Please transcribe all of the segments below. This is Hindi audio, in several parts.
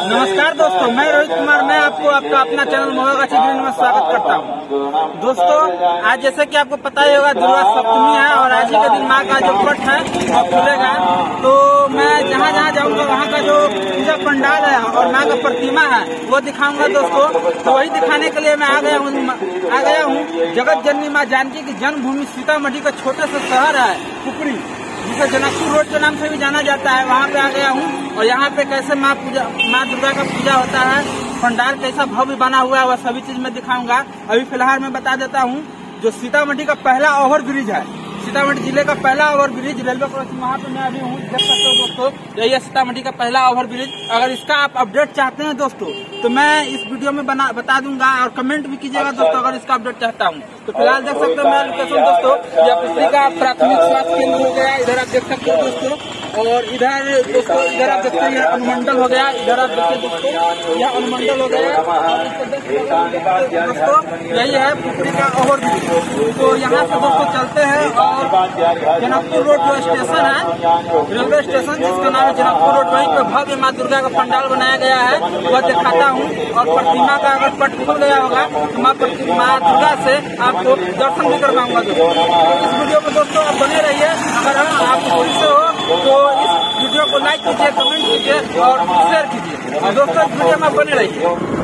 नमस्कार दोस्तों, मैं रोहित कुमार, मैं आपको आपका अपना चैनल मोहगाछी ग्रीन में स्वागत करता हूं। दोस्तों, आज जैसे कि आपको पता ही होगा, दुर्गा सप्तमी है और आज ही के दिन माँ का जो पट है वो खुलेगा। तो मैं जहाँ जहाँ जाऊंगा वहाँ का जो पूजा पंडाल है और माँ का प्रतिमा है वो दिखाऊंगा दोस्तों। तो वही दिखाने के लिए मैं आ गया हूँ जगत जननी माँ जानकी की जन्मभूमि सीतामढ़ी का छोटा सा शहर है पुपरी, जिसे जनकपुर रोड के नाम से भी जाना जाता है। वहाँ पे आ गया हूँ और यहाँ पे कैसे माँ दुर्गा का पूजा होता है, पंडाल कैसा भव्य बना हुआ है, वह सभी चीज मैं दिखाऊंगा। अभी फिलहाल मैं बता देता हूँ, जो सीतामढ़ी का पहला ओवर ब्रिज है, सीतामढ़ी जिले का पहला ओवर ब्रिज रेलवे क्रॉसिंग, वहाँ पे मैं अभी हूँ, देख सकते हो दोस्तों। यही है सीतामढ़ी का पहला ओवर ब्रिज। अगर इसका आप अपडेट चाहते हैं दोस्तों तो मैं इस वीडियो में बता दूंगा और कमेंट भी कीजिएगा दोस्तों, अगर इसका अपडेट चाहता हूँ। तो फिलहाल देख सकते हो मेरा लोकेशन दोस्तों, यह पुपरी का प्राथमिक स्वास्थ्य केंद्र हो गया, इधर आप देख सकते हो दोस्तों। और इधर दोस्तों, इधर आप देखते हैं अनुमंडल हो गया, इधर आप देखते दोस्तों यह अनुमंडल हो गया। दोस्तों यही है पुपरी का ओवर ब्रिज। तो यहाँ से दोस्तों चलते हैं और जनकपुर रोड जो स्टेशन है, रेलवे स्टेशन जिसका नाम है जनकपुर रोड, वहीं पे भव्य माँ दुर्गा का पंडाल बनाया गया है, वह दिखाता हूँ। और प्रतिमा का अगर पट खुल गया होगा तो माँ दुर्गा से आपको दर्शन भी करवाऊंगा दोस्तों। इस वीडियो में दोस्तों आप बने रहिए। अगर आप पुपरी से हो तो इस वीडियो को लाइक कीजिए, कमेंट कीजिए और शेयर कीजिए। और दोस्तों इस वीडियो में बने रहिए।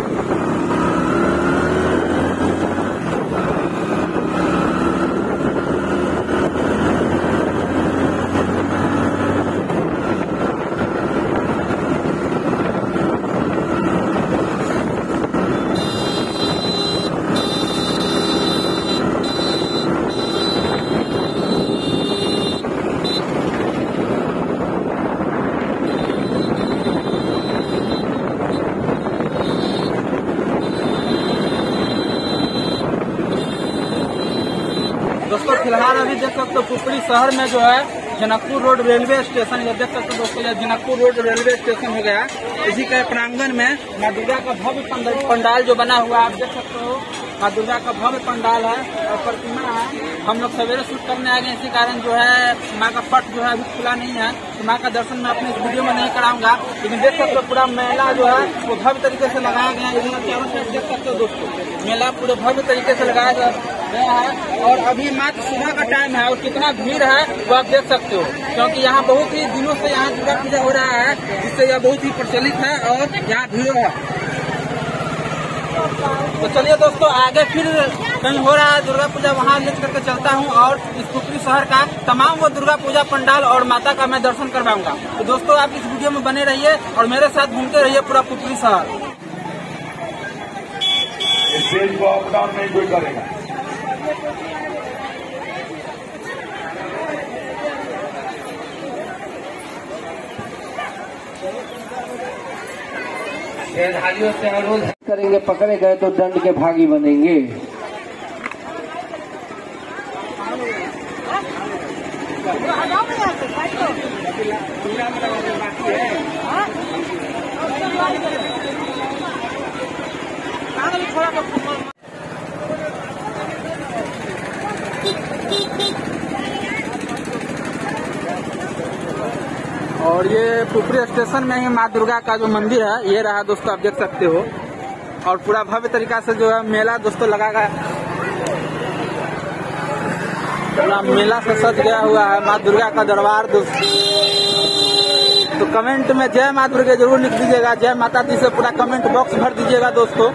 दोस्तों फिलहाल अभी देख सकते हो पुपरी शहर में जो है जनकपुर रोड रेलवे स्टेशन, ये देख सकते हो दोस्तों, यह जनकपुर रोड रेलवे स्टेशन हो गया। इसी के प्रांगण में माँ दुर्गा का भव्य पंडाल जो बना हुआ है, आप देख सकते हो माँ दुर्गा का भव्य पंडाल है और प्रतिमा है। हम लोग सवेरे शूट करने आ गए, इसी कारण जो है माँ का पट जो है अभी खुला नहीं है, तो माँ का दर्शन मैं अपने इस वीडियो में नहीं कराऊंगा। लेकिन देख सकते हो पूरा मेला जो है वो भव्य तरीके से लगाया गया है। इधर चारों साइड देख सकते हो दोस्तों, मेला पूरे भव्य तरीके से लगाया गया है। और अभी मात्र सुबह का टाइम है और कितना भीड़ है वो आप देख सकते हो, क्योंकि यहाँ बहुत ही दिनों से यहाँ दुर्गा पूजा हो रहा है, जिससे यह बहुत ही प्रचलित है और यहाँ भीड़ है। तो चलिए दोस्तों, आगे फिर कहीं हो रहा है दुर्गा पूजा, वहाँ लेकर करके चलता हूँ और इस पुपरी शहर का तमाम वो दुर्गा पूजा पंडाल और माता का मैं दर्शन करवाऊंगा। तो दोस्तों आप इस वीडियो में बने रहिए और मेरे साथ घूमते रहिए पूरा पुपरी शहर। इस देश को अप डाउन नहीं कोई करेगा। शेरधारियों से अनुरोध करेंगे, पकड़े गए तो दंड के भागी बनेंगे। और ये पुपरी स्टेशन में ही माँ दुर्गा का जो मंदिर है ये रहा दोस्तों, आप देख सकते हो। और पूरा भव्य तरीका से जो है मेला दोस्तों लगा गया, पूरा मेला से सज गया हुआ है माँ दुर्गा का दरबार दोस्तों। तो कमेंट में जय माँ दुर्गा जरूर लिख दीजिएगा, जय माता दी से पूरा कमेंट बॉक्स भर दीजिएगा दोस्तों।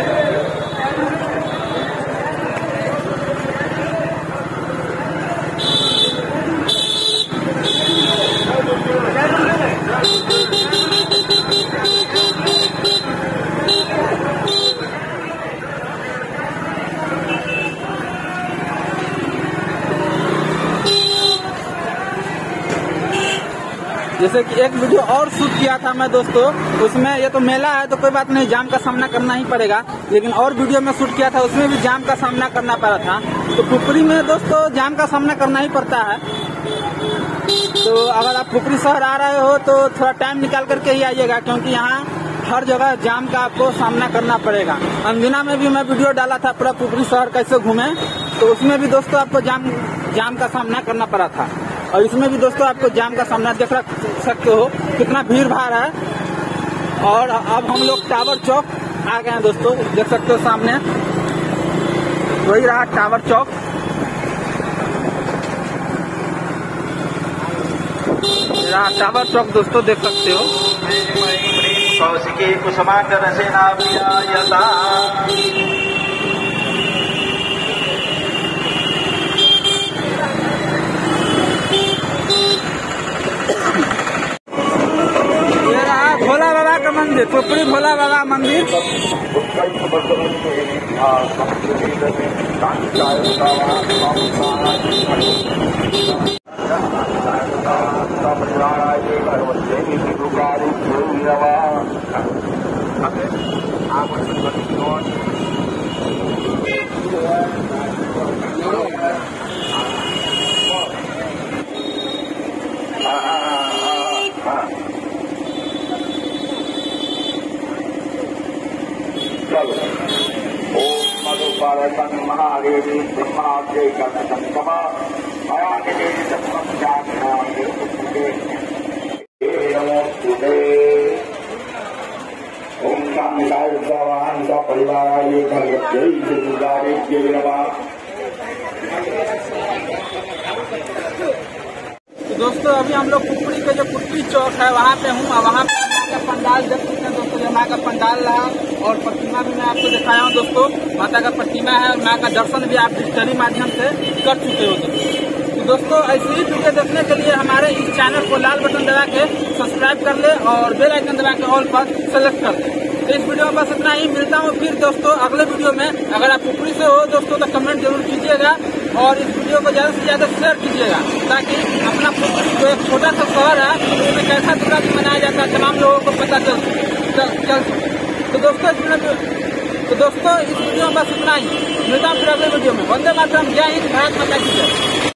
जैसे कि एक वीडियो और शूट किया था मैं दोस्तों, उसमें ये तो मेला है तो कोई बात नहीं, जाम का सामना करना ही पड़ेगा। लेकिन और वीडियो में शूट किया था उसमें भी जाम का सामना करना पड़ा था। तो पुपरी में दोस्तों जाम का सामना करना ही पड़ता है। तो अगर आप पुपरी शहर आ रहे हो तो थोड़ा टाइम निकाल करके ही आइएगा, क्योंकि यहाँ हर जगह जाम का आपको सामना करना पड़ेगा। अंदिना में भी मैं वीडियो डाला था पूरा पुपरी शहर कैसे घूमे, तो उसमें भी दोस्तों आपको जाम का सामना करना पड़ा था। और इसमें भी दोस्तों आपको जाम का सामना देख सकते हो, कितना भीड़ भाड़ है। और अब हम लोग टावर चौक आ गए हैं दोस्तों, देख सकते हो सामने वही रहा टावर चौक। रहा टावर चौक दोस्तों, देख सकते हो। कौशिकी कुसुमाकर सेना विराजता भोला बाबा का मंदिर, पुपरी भोला बाबा मंदिर। ओम महादेवी ब्रह्माद्य ओम का परिवार तो दोस्तों अभी हम लोग पुपरी के जो पुपरी चौक है वहाँ पे हूँ, वहाँ पे माता का पंडाल देख सकते हैं दोस्तों। जो माँ का पंडाल रहा और प्रतिमा भी मैं आपको दिखाया हूँ दोस्तों। माता का प्रतिमा है और माँ का दर्शन भी आप डिजिटली माध्यम से कर चुके हो तो दोस्तों ऐसे ही वीडियो देखने के लिए हमारे इस चैनल को लाल बटन दबा के सब्सक्राइब कर ले और बेल आइकन दबा के ऑल पर सेलेक्ट कर ले। तो इस वीडियो में बस इतना ही, मिलता हूँ फिर दोस्तों अगले वीडियो में। अगर आप पुपरी से हो दोस्तों तो कमेंट जरूर कीजिएगा और इस वीडियो को ज्यादा से ज्यादा शेयर कीजिएगा, ताकि अपना पुपरी जो एक छोटा सा शहर है उसमें कैसा दिवाली मनाया जाता है तमाम लोगों को पता चल सके। तो दोस्तों इस वीडियो में बस इतना ही, मिलता हूँ फिर अगले वीडियो में। वंदे मातरम, जय हिंद, भारत माता की जय।